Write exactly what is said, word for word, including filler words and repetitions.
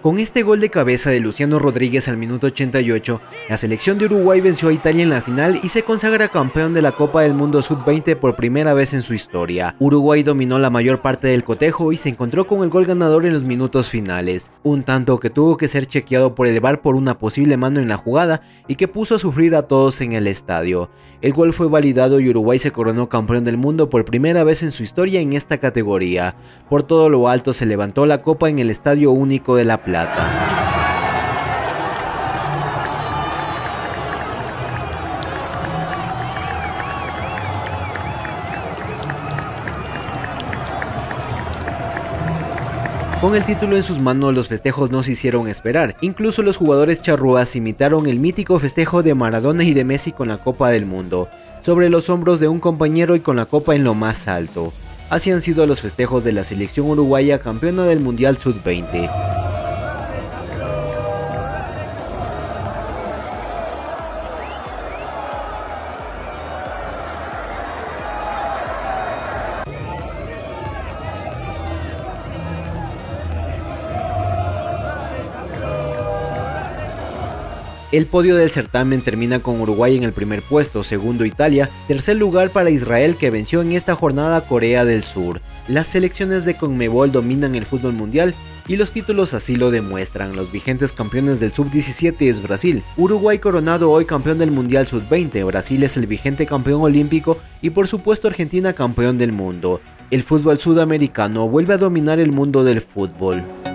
Con este gol de cabeza de Luciano Rodríguez al minuto ochenta y ocho, la selección de Uruguay venció a Italia en la final y se consagra campeón de la Copa del Mundo sub veinte por primera vez en su historia. Uruguay dominó la mayor parte del cotejo y se encontró con el gol ganador en los minutos finales, un tanto que tuvo que ser chequeado por el V A R por una posible mano en la jugada y que puso a sufrir a todos en el estadio. El gol fue validado y Uruguay se coronó campeón del mundo por primera vez en su historia en esta categoría. Por todo lo alto se levantó la copa en el Estadio Único de La Plata. Con el título en sus manos, los festejos no se hicieron esperar. Incluso los jugadores charrúas imitaron el mítico festejo de Maradona y de Messi con la Copa del Mundo, sobre los hombros de un compañero y con la copa en lo más alto. Así han sido los festejos de la selección uruguaya campeona del Mundial sub veinte. El podio del certamen termina con Uruguay en el primer puesto, segundo Italia, tercer lugar para Israel, que venció en esta jornada a Corea del Sur. Las selecciones de Conmebol dominan el fútbol mundial y los títulos así lo demuestran. Los vigentes campeones del sub diecisiete es Brasil, Uruguay coronado hoy campeón del Mundial sub veinte, Brasil es el vigente campeón olímpico y por supuesto Argentina campeón del mundo. El fútbol sudamericano vuelve a dominar el mundo del fútbol.